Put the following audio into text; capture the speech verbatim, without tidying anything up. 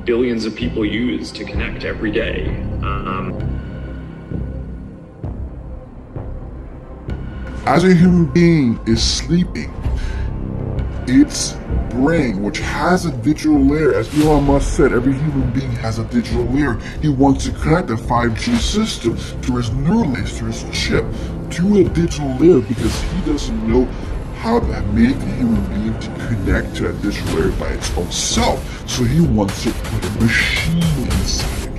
billions of people use to connect every day. Um, As a human being is sleeping, its brain, which has a digital layer, as Elon Musk said, every human being has a digital layer. He wants to connect the five G system to his neural links, to his chip, to a digital layer, because he doesn't know how to make the human being to connect to that digital layer by its own self. So he wants to put a machine inside.